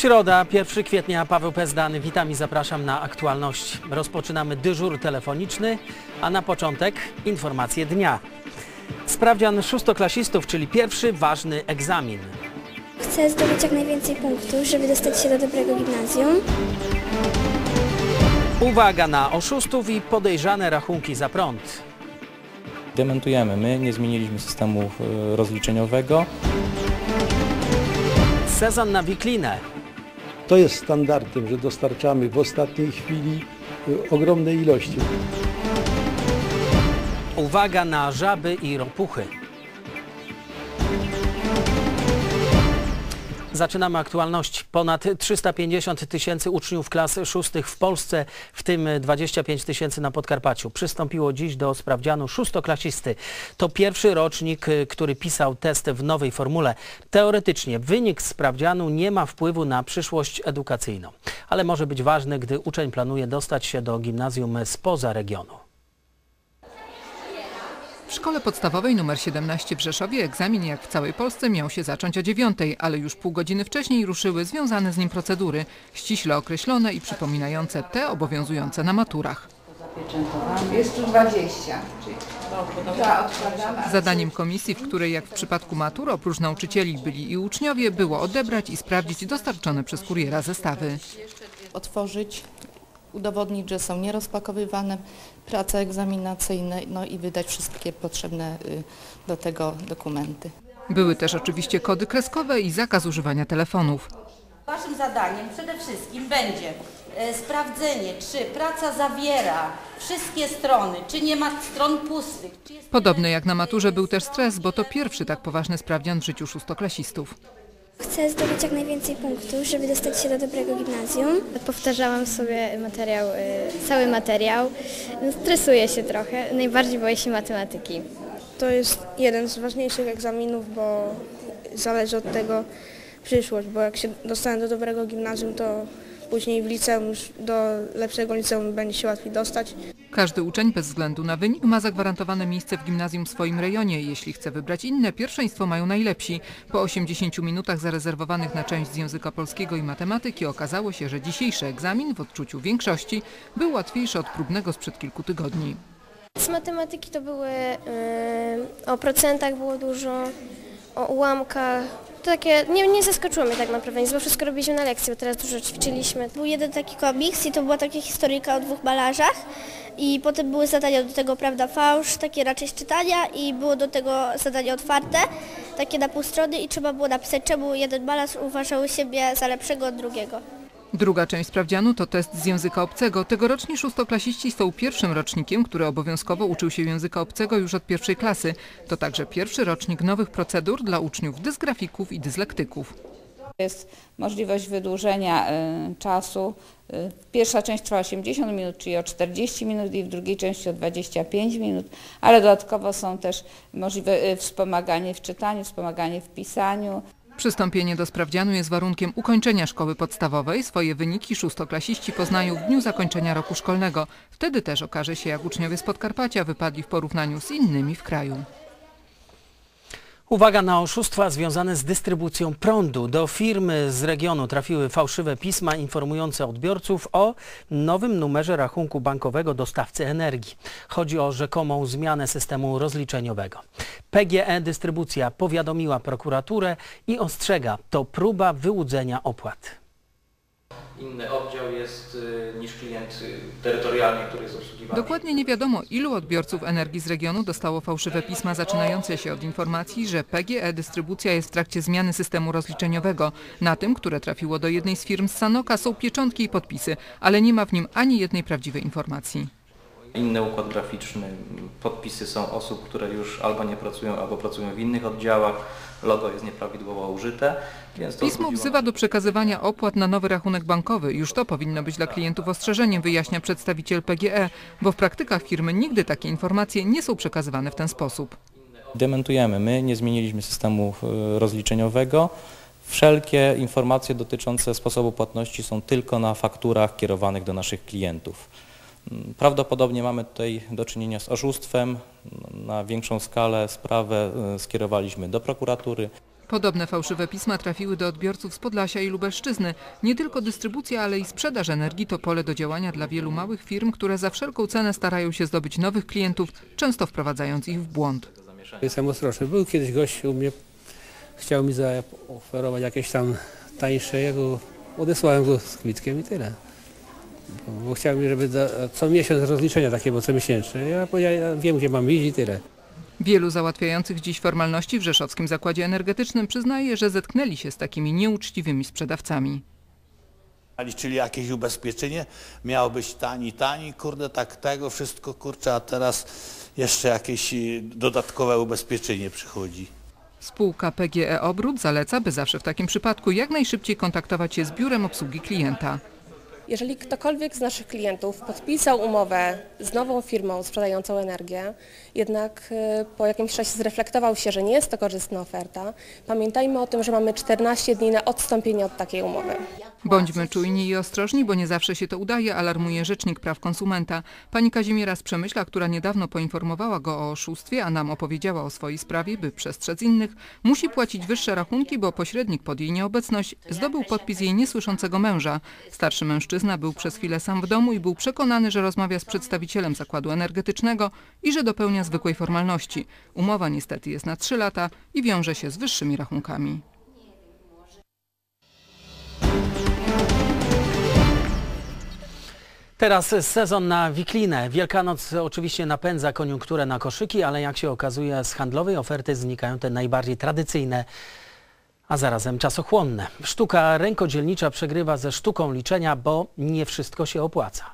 Środa, 1 kwietnia, Paweł Pezdany. Witam i zapraszam na aktualności. Rozpoczynamy dyżur telefoniczny, a na początek informacje dnia. Sprawdzian szóstoklasistów, czyli pierwszy ważny egzamin. Chcę zdobyć jak najwięcej punktów, żeby dostać się do dobrego gimnazjum. Uwaga na oszustów i podejrzane rachunki za prąd. Dementujemy, my nie zmieniliśmy systemu rozliczeniowego. Sezon na wiklinę. To jest standardem, że dostarczamy w ostatniej chwili ogromne ilości. Uwaga na żaby i ropuchy. Zaczynamy aktualność. Ponad 350 000 uczniów klas 6 w Polsce, w tym 25 000 na Podkarpaciu, przystąpiło dziś do sprawdzianu szóstoklasisty. To pierwszy rocznik, który pisał test w nowej formule. Teoretycznie wynik sprawdzianu nie ma wpływu na przyszłość edukacyjną, ale może być ważny, gdy uczeń planuje dostać się do gimnazjum spoza regionu. W szkole podstawowej nr 17 w Rzeszowie egzamin, jak w całej Polsce, miał się zacząć o 9:00, ale już pół godziny wcześniej ruszyły związane z nim procedury, ściśle określone i przypominające te obowiązujące na maturach. Jest tu 20. Zadaniem komisji, w której jak w przypadku matur oprócz nauczycieli byli i uczniowie, było odebrać i sprawdzić dostarczone przez kuriera zestawy. Otworzyć, udowodnić, że są nierozpakowywane prace egzaminacyjne, no i wydać wszystkie potrzebne do tego dokumenty. Były też oczywiście kody kreskowe i zakaz używania telefonów. Waszym zadaniem przede wszystkim będzie sprawdzenie, czy praca zawiera wszystkie strony, czy nie ma stron pustych. Podobny jak na maturze był też stres, bo to pierwszy tak poważny sprawdzian w życiu szóstoklasistów. Chcę zdobyć jak najwięcej punktów, żeby dostać się do dobrego gimnazjum. Powtarzałam sobie materiał, cały materiał. Stresuję się trochę, najbardziej boję się matematyki. To jest jeden z ważniejszych egzaminów, bo zależy od tego przyszłość, bo jak się dostanę do dobrego gimnazjum, to później w liceum, już do lepszego liceum będzie się łatwiej dostać. Każdy uczeń bez względu na wynik ma zagwarantowane miejsce w gimnazjum w swoim rejonie. Jeśli chce wybrać inne, pierwszeństwo mają najlepsi. Po 80 minutach zarezerwowanych na część z języka polskiego i matematyki okazało się, że dzisiejszy egzamin w odczuciu większości był łatwiejszy od próbnego sprzed kilku tygodni. Z matematyki to były, o procentach było dużo, o ułamkach. To takie, nie zaskoczyło mnie tak naprawdę, nic, bo wszystko robiliśmy na lekcji, bo teraz dużo ćwiczyliśmy. Był jeden taki komiks i to była taka historyjka o 2 malarzach i potem były zadania do tego, prawda, fałsz, takie raczej z czytania i było do tego zadanie otwarte, takie na pół strony i trzeba było napisać, czemu jeden malarz uważał siebie za lepszego od drugiego. Druga część sprawdzianu to test z języka obcego. Tegoroczni szóstoklasiści są pierwszym rocznikiem, który obowiązkowo uczył się języka obcego już od 1. klasy. To także pierwszy rocznik nowych procedur dla uczniów dysgrafików i dyslektyków. Jest możliwość wydłużenia czasu. Pierwsza część trwa 80 minut, czyli o 40 minut i w drugiej części o 25 minut, ale dodatkowo są też możliwe wspomaganie w czytaniu, wspomaganie w pisaniu. Przystąpienie do sprawdzianu jest warunkiem ukończenia szkoły podstawowej. Swoje wyniki szóstoklasiści poznają w dniu zakończenia roku szkolnego. Wtedy też okaże się, jak uczniowie z Podkarpacia wypadli w porównaniu z innymi w kraju. Uwaga na oszustwa związane z dystrybucją prądu. Do firmy z regionu trafiły fałszywe pisma informujące odbiorców o nowym numerze rachunku bankowego dostawcy energii. Chodzi o rzekomą zmianę systemu rozliczeniowego. PGE Dystrybucja powiadomiła prokuraturę i ostrzega, to próba wyłudzenia opłat. Inny oddział jest niż klient terytorialny, który jest obsługiwany. Dokładnie nie wiadomo, ilu odbiorców energii z regionu dostało fałszywe pisma zaczynające się od informacji, że PGE Dystrybucja jest w trakcie zmiany systemu rozliczeniowego. Na tym, które trafiło do jednej z firm z Sanoka, są pieczątki i podpisy, ale nie ma w nim ani jednej prawdziwej informacji. Inny układ graficzny, podpisy są osób, które już albo nie pracują, albo pracują w innych oddziałach. Logo jest nieprawidłowo użyte. Więc Pismo wzywa do przekazywania opłat na nowy rachunek bankowy. Już to powinno być dla klientów ostrzeżeniem, wyjaśnia przedstawiciel PGE, bo w praktykach firmy nigdy takie informacje nie są przekazywane w ten sposób. Dementujemy, my nie zmieniliśmy systemu rozliczeniowego. Wszelkie informacje dotyczące sposobu płatności są tylko na fakturach kierowanych do naszych klientów. Prawdopodobnie mamy tutaj do czynienia z oszustwem. Na większą skalę sprawę skierowaliśmy do prokuratury. Podobne fałszywe pisma trafiły do odbiorców z Podlasia i Lubelszczyzny. Nie tylko dystrybucja, ale i sprzedaż energii to pole do działania dla wielu małych firm, które za wszelką cenę starają się zdobyć nowych klientów, często wprowadzając ich w błąd. Jestem ostrożny. Był kiedyś gość u mnie, chciał mi zaoferować jakieś tam tańsze, ja go odesłałem go z kwitkiem i tyle. Bo chciał mi, żeby co miesiąc rozliczenia takie, bo co miesięczne. Ja powiedziałem, wiem, gdzie mam iść i tyle. Wielu załatwiających dziś formalności w Rzeszowskim Zakładzie Energetycznym przyznaje, że zetknęli się z takimi nieuczciwymi sprzedawcami. Liczyli jakieś ubezpieczenie, miało być tani, kurde, tak tego wszystko, kurczę, a teraz jeszcze jakieś dodatkowe ubezpieczenie przychodzi. Spółka PGE Obrót zaleca, by zawsze w takim przypadku jak najszybciej kontaktować się z biurem obsługi klienta. Jeżeli ktokolwiek z naszych klientów podpisał umowę z nową firmą sprzedającą energię, jednak po jakimś czasie zreflektował się, że nie jest to korzystna oferta, pamiętajmy o tym, że mamy 14 dni na odstąpienie od takiej umowy. Bądźmy czujni i ostrożni, bo nie zawsze się to udaje, alarmuje Rzecznik Praw Konsumenta. Pani Kazimiera z Przemyśla, która niedawno poinformowała go o oszustwie, a nam opowiedziała o swojej sprawie, by przestrzec innych, musi płacić wyższe rachunki, bo pośrednik pod jej nieobecność zdobył podpis jej niesłyszącego męża. Starszy mężczyzna był przez chwilę sam w domu i był przekonany, że rozmawia z przedstawicielem zakładu energetycznego i że dopełnia zwykłej formalności. Umowa niestety jest na 3 lata i wiąże się z wyższymi rachunkami. Teraz sezon na wiklinę. Wielkanoc oczywiście napędza koniunkturę na koszyki, ale jak się okazuje z handlowej oferty znikają te najbardziej tradycyjne, a zarazem czasochłonne. Sztuka rękodzielnicza przegrywa ze sztuką liczenia, bo nie wszystko się opłaca.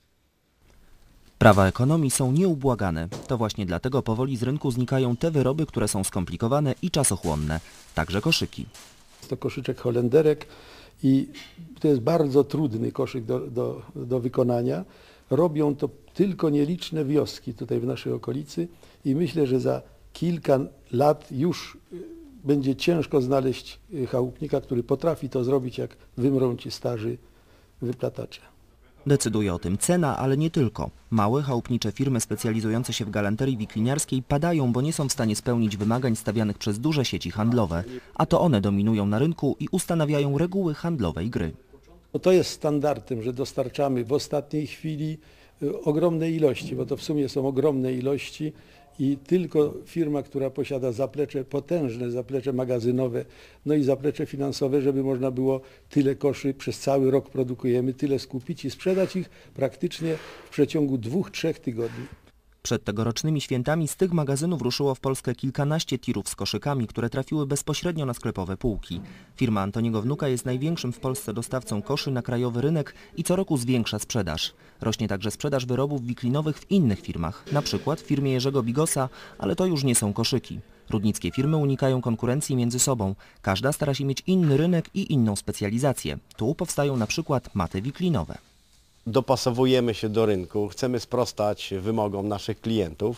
Prawa ekonomii są nieubłagane. To właśnie dlatego powoli z rynku znikają te wyroby, które są skomplikowane i czasochłonne, także koszyki. Jest to koszyczek holenderek i to jest bardzo trudny koszyk do wykonania. Robią to tylko nieliczne wioski tutaj w naszej okolicy i myślę, że za kilka lat już będzie ciężko znaleźć chałupnika, który potrafi to zrobić, jak wymrą ci starzy wyplatacze. Decyduje o tym cena, ale nie tylko. Małe, chałupnicze firmy specjalizujące się w galanterii wikliniarskiej padają, bo nie są w stanie spełnić wymagań stawianych przez duże sieci handlowe, a to one dominują na rynku i ustanawiają reguły handlowej gry. To jest standardem, że dostarczamy w ostatniej chwili ogromne ilości, bo to w sumie są ogromne ilości i tylko firma, która posiada zaplecze, potężne zaplecze magazynowe, no i zaplecze finansowe, żeby można było tyle koszy przez cały rok produkujemy, tyle skupić i sprzedać ich praktycznie w przeciągu 2-3 tygodni. Przed tegorocznymi świętami z tych magazynów ruszyło w Polskę kilkanaście tirów z koszykami, które trafiły bezpośrednio na sklepowe półki. Firma Antoniego Wnuka jest największym w Polsce dostawcą koszy na krajowy rynek i co roku zwiększa sprzedaż. Rośnie także sprzedaż wyrobów wiklinowych w innych firmach, na przykład w firmie Jerzego Bigosa, ale to już nie są koszyki. Rudnickie firmy unikają konkurencji między sobą. Każda stara się mieć inny rynek i inną specjalizację. Tu powstają na przykład maty wiklinowe. Dopasowujemy się do rynku, chcemy sprostać wymogom naszych klientów.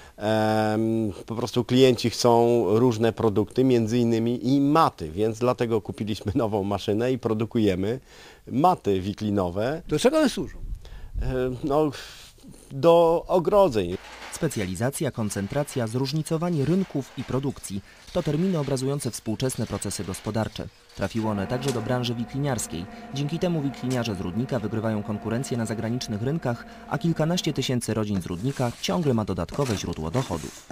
Po prostu klienci chcą różne produkty, między innymi i maty, więc dlatego kupiliśmy nową maszynę i produkujemy maty wiklinowe. Do czego one służą? No, do ogrodzeń. Specjalizacja, koncentracja, zróżnicowanie rynków i produkcji to terminy obrazujące współczesne procesy gospodarcze. Trafiły one także do branży wikliniarskiej. Dzięki temu wikliniarze z Rudnika wygrywają konkurencję na zagranicznych rynkach, a kilkanaście tysięcy rodzin z Rudnika ciągle ma dodatkowe źródło dochodów.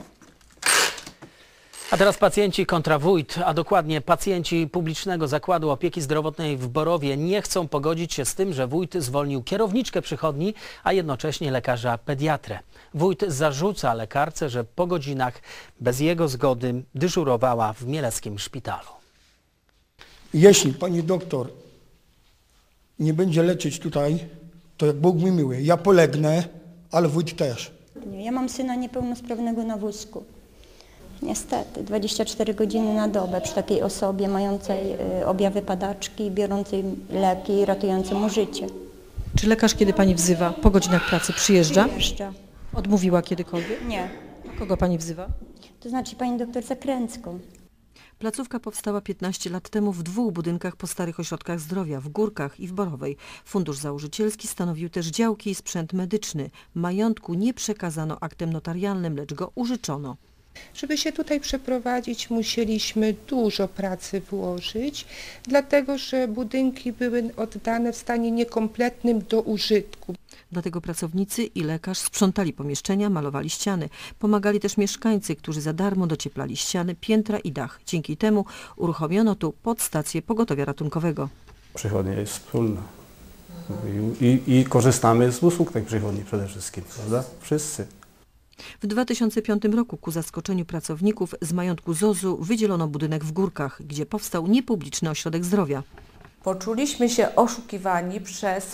A teraz pacjenci kontra wójt, a dokładnie pacjenci Publicznego Zakładu Opieki Zdrowotnej w Borowie nie chcą pogodzić się z tym, że wójt zwolnił kierowniczkę przychodni, a jednocześnie lekarza pediatrę. Wójt zarzuca lekarce, że po godzinach bez jego zgody dyżurowała w mieleckim szpitalu. Jeśli pani doktor nie będzie leczyć tutaj, to jak Bóg mi miły, ja polegnę, ale wójt też. Ja mam syna niepełnosprawnego na wózku. Niestety, 24 godziny na dobę przy takiej osobie mającej objawy padaczki, biorącej leki, ratujące mu życie. Czy lekarz, kiedy pani wzywa, po godzinach pracy przyjeżdża? Przyjeżdża. Odmówiła kiedykolwiek? Nie. A kogo pani wzywa? To znaczy pani doktor Zakręcką. Placówka powstała 15 lat temu w 2 budynkach po starych ośrodkach zdrowia, w Górkach i w Borowej. Fundusz założycielski stanowił też działki i sprzęt medyczny. Majątku nie przekazano aktem notarialnym, lecz go użyczono. Żeby się tutaj przeprowadzić, musieliśmy dużo pracy włożyć, dlatego że budynki były oddane w stanie niekompletnym do użytku. Dlatego pracownicy i lekarz sprzątali pomieszczenia, malowali ściany. Pomagali też mieszkańcy, którzy za darmo docieplali ściany, piętra i dach. Dzięki temu uruchomiono tu podstację pogotowia ratunkowego. Przychodnia jest wspólna i korzystamy z usług tej przychodni przede wszystkim, prawda? Wszyscy. W 2005 roku ku zaskoczeniu pracowników z majątku ZOZ-u wydzielono budynek w Górkach, gdzie powstał niepubliczny ośrodek zdrowia. Poczuliśmy się oszukani przez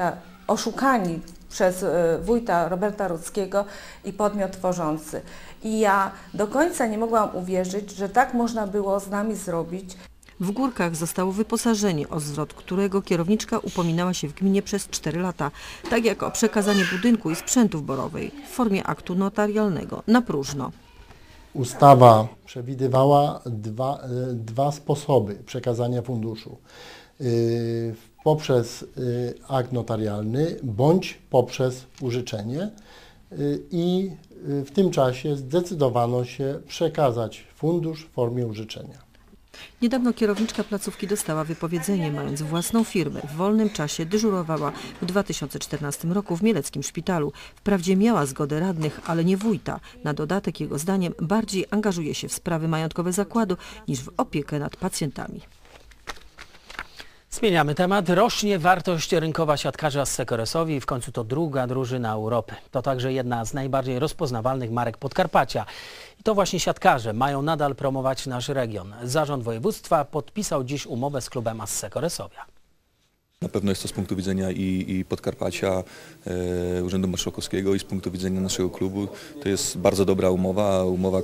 wójta Roberta Rudzkiego i podmiot tworzący. I ja do końca nie mogłam uwierzyć, że tak można było z nami zrobić. W Górkach zostało wyposażenie, o zwrot którego kierowniczka upominała się w gminie przez 4 lata, tak jak o przekazanie budynku i sprzętu Borowej w formie aktu notarialnego na próżno. Ustawa przewidywała dwa sposoby przekazania funduszu. Poprzez akt notarialny bądź poprzez użyczenie i w tym czasie zdecydowano się przekazać fundusz w formie użyczenia. Niedawno kierowniczka placówki dostała wypowiedzenie, mając własną firmę. W wolnym czasie dyżurowała w 2014 roku w Mieleckim Szpitalu. Wprawdzie miała zgodę radnych, ale nie wójta. Na dodatek, jego zdaniem, bardziej angażuje się w sprawy majątkowe zakładu niż w opiekę nad pacjentami. Zmieniamy temat. Rośnie wartość rynkowa siatkarza z Sekoresowi i w końcu to druga drużyna Europy. To także jedna z najbardziej rozpoznawalnych marek Podkarpacia. I to właśnie siatkarze mają nadal promować nasz region. Zarząd województwa podpisał dziś umowę z klubem AS Sekoresowia. Na pewno jest to z punktu widzenia i Podkarpacia, Urzędu Marszałkowskiego i z punktu widzenia naszego klubu. To jest bardzo dobra umowa,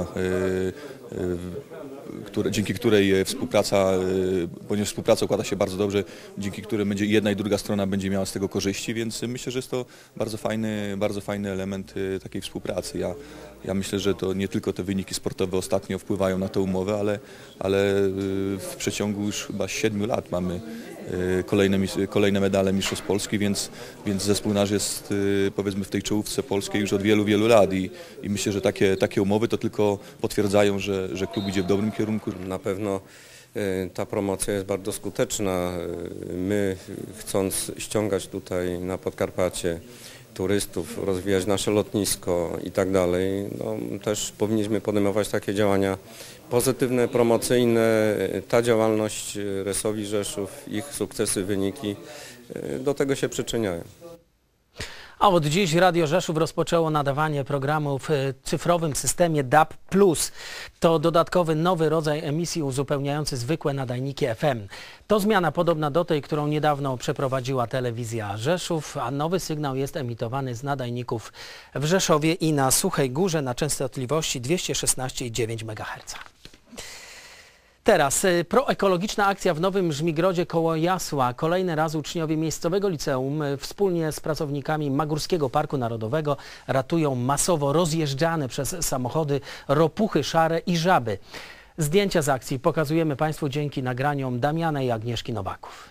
dzięki której ponieważ współpraca układa się bardzo dobrze, dzięki której jedna i druga strona będzie miała z tego korzyści, więc myślę, że jest to bardzo fajny element takiej współpracy. Ja myślę, że to nie tylko te wyniki sportowe ostatnio wpływają na tę umowę, ale w przeciągu już chyba 7 lat mamy kolejne medale Mistrzostw Polski, więc zespół nasz jest, powiedzmy, w tej czołówce polskiej już od wielu, wielu lat i myślę, że takie umowy to tylko potwierdzają, że klub idzie w dobrym kierunku. Na pewno ta promocja jest bardzo skuteczna. My, chcąc ściągać tutaj na Podkarpacie turystów, rozwijać nasze lotnisko i tak dalej, no, też powinniśmy podejmować takie działania pozytywne, promocyjne. Ta działalność Resowi Rzeszów, ich sukcesy, wyniki do tego się przyczyniają. A od dziś Radio Rzeszów rozpoczęło nadawanie programu w cyfrowym systemie DAB+. To dodatkowy nowy rodzaj emisji uzupełniający zwykłe nadajniki FM. To zmiana podobna do tej, którą niedawno przeprowadziła telewizja Rzeszów, a nowy sygnał jest emitowany z nadajników w Rzeszowie i na Suchej Górze na częstotliwości 216,9 MHz. Teraz proekologiczna akcja w Nowym Żmigrodzie koło Jasła. Kolejny raz uczniowie miejscowego liceum wspólnie z pracownikami Magórskiego Parku Narodowego ratują masowo rozjeżdżane przez samochody ropuchy szare i żaby. Zdjęcia z akcji pokazujemy Państwu dzięki nagraniom Damiana i Agnieszki Nowaków.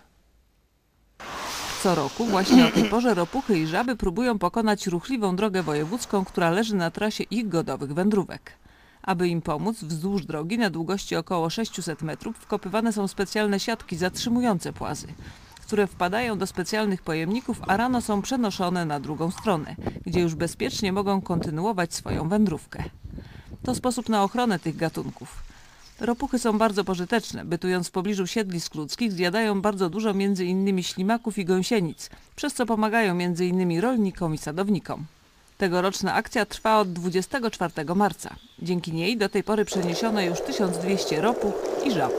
Co roku właśnie o tej porze ropuchy i żaby próbują pokonać ruchliwą drogę wojewódzką, która leży na trasie ich godowych wędrówek. Aby im pomóc, wzdłuż drogi na długości około 600 metrów wkopywane są specjalne siatki zatrzymujące płazy, które wpadają do specjalnych pojemników, a rano są przenoszone na drugą stronę, gdzie już bezpiecznie mogą kontynuować swoją wędrówkę. To sposób na ochronę tych gatunków. Ropuchy są bardzo pożyteczne. Bytując w pobliżu siedlisk ludzkich, zjadają bardzo dużo m.in. ślimaków i gąsienic, przez co pomagają m.in. rolnikom i sadownikom. Tegoroczna akcja trwa od 24 marca. Dzięki niej do tej pory przeniesiono już 1200 ropuch i żab.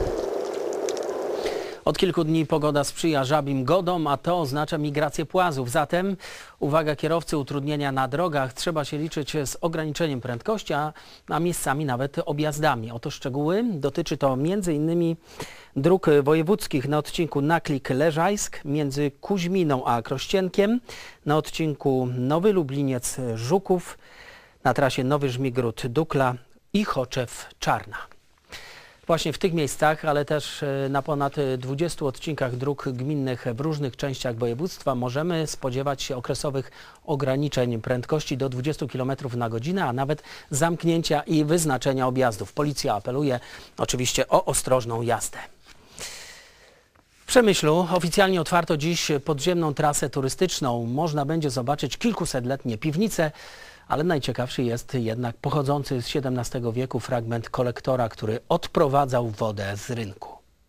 Od kilku dni pogoda sprzyja żabim godom, a to oznacza migrację płazów. Zatem, uwaga kierowcy, utrudnienia na drogach. Trzeba się liczyć z ograniczeniem prędkości, a miejscami nawet objazdami. Oto szczegóły. Dotyczy to m.in. dróg wojewódzkich na odcinku Naklik-Leżajsk między Kuźminą a Krościenkiem, na odcinku Nowy Lubliniec-Żuków, na trasie Nowy Żmigród-Dukla i Choczew-Czarna. Właśnie w tych miejscach, ale też na ponad 20 odcinkach dróg gminnych w różnych częściach województwa możemy spodziewać się okresowych ograniczeń prędkości do 20 km na godzinę, a nawet zamknięcia i wyznaczenia objazdów. Policja apeluje oczywiście o ostrożną jazdę. W Przemyślu oficjalnie otwarto dziś podziemną trasę turystyczną. Można będzie zobaczyć kilkusetletnie piwnice, ale najciekawszy jest jednak pochodzący z XVII wieku fragment kolektora, który odprowadzał wodę z rynku.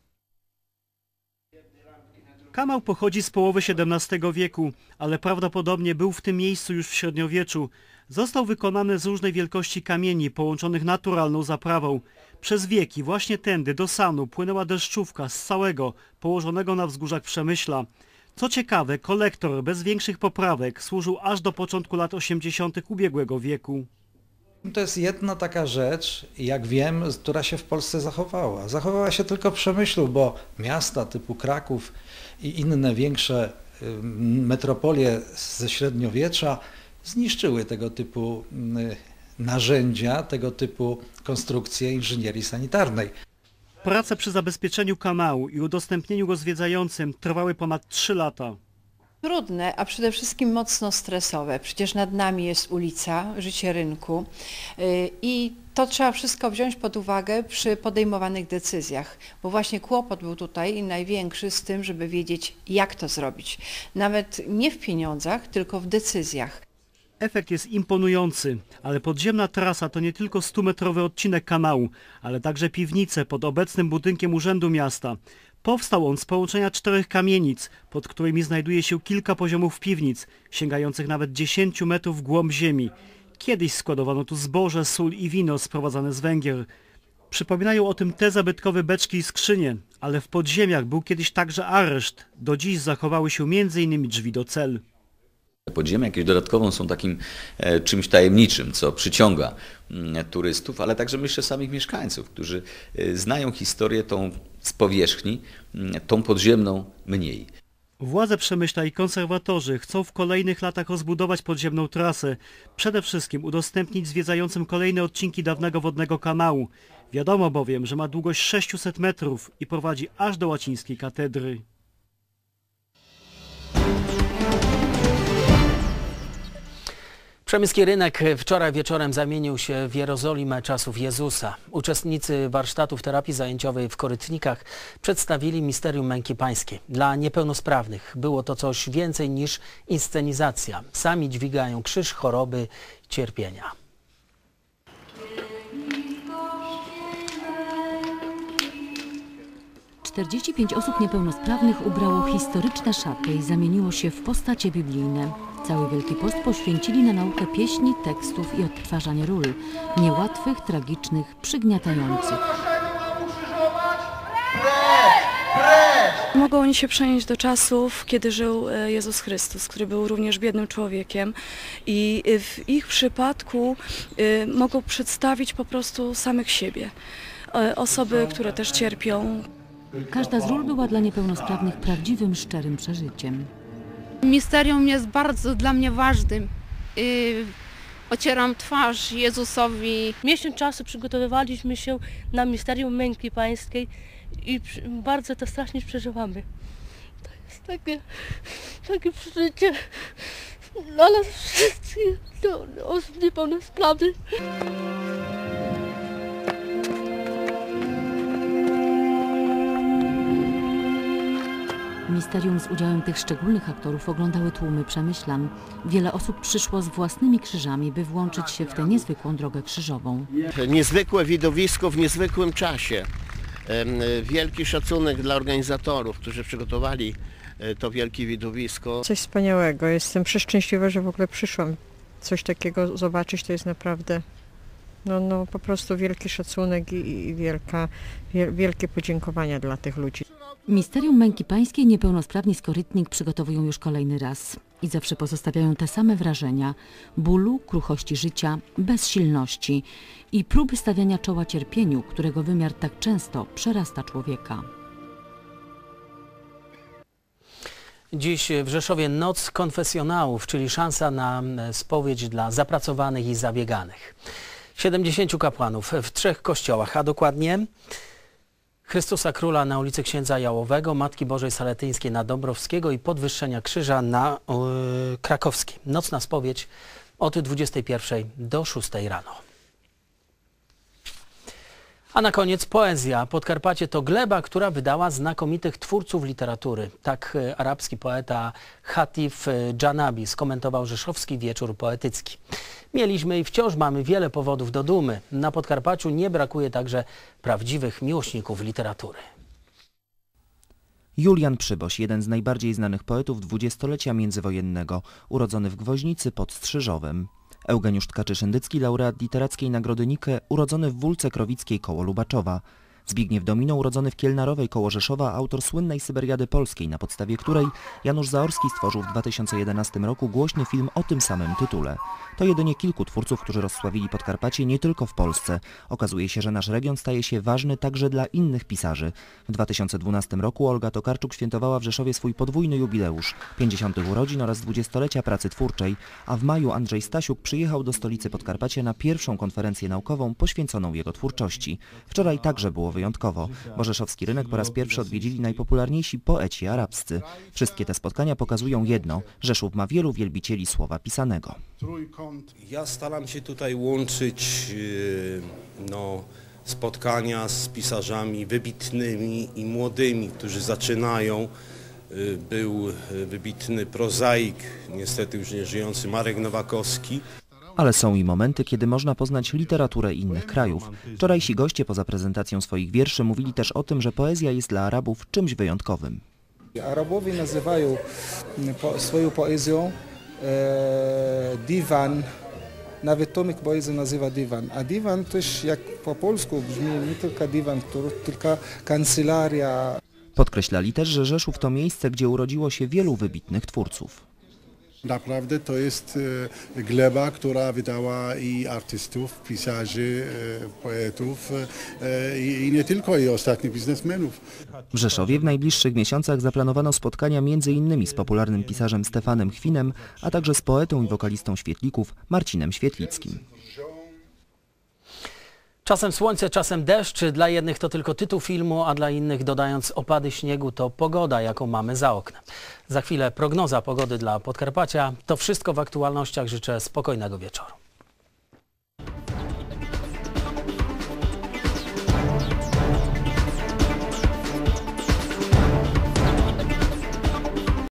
Kanał pochodzi z połowy XVII wieku, ale prawdopodobnie był w tym miejscu już w średniowieczu. Został wykonany z różnej wielkości kamieni połączonych naturalną zaprawą. Przez wieki właśnie tędy do Sanu płynęła deszczówka z całego, położonego na wzgórzach Przemyśla. Co ciekawe, kolektor bez większych poprawek służył aż do początku lat 80. ubiegłego wieku. To jest jedna taka rzecz, jak wiem, która się w Polsce zachowała. Zachowała się tylko w Przemyślu, bo miasta typu Kraków i inne większe metropolie ze średniowiecza zniszczyły tego typu narzędzia, tego typu konstrukcje inżynierii sanitarnej. Prace przy zabezpieczeniu kanału i udostępnieniu go zwiedzającym trwały ponad 3 lata. Trudne, a przede wszystkim mocno stresowe. Przecież nad nami jest ulica, życie rynku i to trzeba wszystko wziąć pod uwagę przy podejmowanych decyzjach, bo właśnie kłopot był tutaj największy z tym, żeby wiedzieć, jak to zrobić. Nawet nie w pieniądzach, tylko w decyzjach. Efekt jest imponujący, ale podziemna trasa to nie tylko 100-metrowy odcinek kanału, ale także piwnice pod obecnym budynkiem Urzędu Miasta. Powstał on z połączenia 4 kamienic, pod którymi znajduje się kilka poziomów piwnic, sięgających nawet 10 metrów w głąb ziemi. Kiedyś składowano tu zboże, sól i wino sprowadzane z Węgier. Przypominają o tym te zabytkowe beczki i skrzynie, ale w podziemiach był kiedyś także areszt. Do dziś zachowały się m.in. drzwi do cel. Podziemia jakieś dodatkową są takim czymś tajemniczym, co przyciąga turystów, ale także myślę samych mieszkańców, którzy znają historię tą z powierzchni, tą podziemną mniej. Władze Przemyśla i konserwatorzy chcą w kolejnych latach rozbudować podziemną trasę. Przede wszystkim udostępnić zwiedzającym kolejne odcinki dawnego wodnego kanału. Wiadomo bowiem, że ma długość 600 metrów i prowadzi aż do łacińskiej katedry. Przemyski rynek wczoraj wieczorem zamienił się w Jerozolimę czasów Jezusa. Uczestnicy warsztatów terapii zajęciowej w Korytnikach przedstawili misterium męki pańskiej. Dla niepełnosprawnych było to coś więcej niż inscenizacja. Sami dźwigają krzyż choroby, cierpienia. Czterdzieści osób niepełnosprawnych ubrało historyczne szaty i zamieniło się w postacie biblijne. Cały Wielki Post poświęcili na naukę pieśni, tekstów i odtwarzanie ról. Niełatwych, tragicznych, przygniatających. Mogą oni się przenieść do czasów, kiedy żył Jezus Chrystus, który był również biednym człowiekiem i w ich przypadku mogą przedstawić po prostu samych siebie. Osoby, które też cierpią. Każda z ról była dla niepełnosprawnych prawdziwym, szczerym przeżyciem. Misterium jest bardzo dla mnie ważnym. Ocieram twarz Jezusowi. Miesiąc czasu przygotowywaliśmy się na misterium męki pańskiej i bardzo to strasznie przeżywamy. To jest takie przeżycie dla nas wszystkich, dla osób niepełnosprawnych. Misterium z udziałem tych szczególnych aktorów oglądały tłumy przemyślan. Wiele osób przyszło z własnymi krzyżami, by włączyć się w tę niezwykłą drogę krzyżową. Niezwykłe widowisko w niezwykłym czasie. Wielki szacunek dla organizatorów, którzy przygotowali to wielkie widowisko. Coś wspaniałego. Jestem przeszczęśliwa, że w ogóle przyszłam. Coś takiego zobaczyć to jest naprawdę no po prostu wielki szacunek i wielkie podziękowania dla tych ludzi. Misterium męki pańskiej niepełnosprawni z Korytnik przygotowują już kolejny raz i zawsze pozostawiają te same wrażenia: bólu, kruchości życia, bezsilności i próby stawiania czoła cierpieniu, którego wymiar tak często przerasta człowieka. Dziś w Rzeszowie Noc Konfesjonałów, czyli szansa na spowiedź dla zapracowanych i zabieganych. 70 kapłanów w 3 kościołach, a dokładnie Chrystusa Króla na ulicy Księdza Jałowego, Matki Bożej Saletyńskiej na Dąbrowskiego i Podwyższenia Krzyża na Krakowskiej. Nocna spowiedź od 21 do 6 rano. A na koniec poezja. Podkarpacie to gleba, która wydała znakomitych twórców literatury. Tak arabski poeta Hatif Dżanabi skomentował rzeszowski wieczór poetycki. Mieliśmy i wciąż mamy wiele powodów do dumy. Na Podkarpaciu nie brakuje także prawdziwych miłośników literatury. Julian Przyboś, jeden z najbardziej znanych poetów dwudziestolecia międzywojennego, urodzony w Gwoźnicy pod Strzyżowem. Eugeniusz Tkaczy-Szyndycki, laureat literackiej nagrody Nike, urodzony w Wólce Krowickiej koło Lubaczowa. Zbigniew Domino, urodzony w Kielnarowej koło Rzeszowa, autor słynnej Syberiady Polskiej, na podstawie której Janusz Zaorski stworzył w 2011 roku głośny film o tym samym tytule. To jedynie kilku twórców, którzy rozsławili Podkarpacie nie tylko w Polsce. Okazuje się, że nasz region staje się ważny także dla innych pisarzy. W 2012 roku Olga Tokarczuk świętowała w Rzeszowie swój podwójny jubileusz, 50. urodzin oraz 20-lecia pracy twórczej, a w maju Andrzej Stasiuk przyjechał do stolicy Podkarpacia na pierwszą konferencję naukową poświęconą jego twórczości. Wczoraj także było wyjątkowo, bo rzeszowski rynek po raz pierwszy odwiedzili najpopularniejsi poeci arabscy. Wszystkie te spotkania pokazują jedno: Rzeszów ma wielu wielbicieli słowa pisanego. Ja staram się tutaj łączyć spotkania z pisarzami wybitnymi i młodymi, którzy zaczynają. Był wybitny prozaik, niestety już nie żyjący, Marek Nowakowski. Ale są i momenty, kiedy można poznać literaturę innych krajów. Wczorajsi goście poza prezentacją swoich wierszy mówili też o tym, że poezja jest dla Arabów czymś wyjątkowym. Arabowie nazywają swoją poezją diwan, nawet tomik poezji nazywa diwan. A diwan też jak po polsku brzmi nie tylko diwan, tylko kancelaria. Podkreślali też, że Rzeszów to miejsce, gdzie urodziło się wielu wybitnych twórców. Naprawdę to jest gleba, która wydała i artystów, pisarzy, poetów i nie tylko, i ostatnich biznesmenów. W Rzeszowie w najbliższych miesiącach zaplanowano spotkania m.in. z popularnym pisarzem Stefanem Chwinem, a także z poetą i wokalistą Świetlików Marcinem Świetlickim. Czasem słońce, czasem deszcz. Dla jednych to tylko tytuł filmu, a dla innych, dodając opady śniegu, to pogoda, jaką mamy za oknem. Za chwilę prognoza pogody dla Podkarpacia. To wszystko w aktualnościach. Życzę spokojnego wieczoru.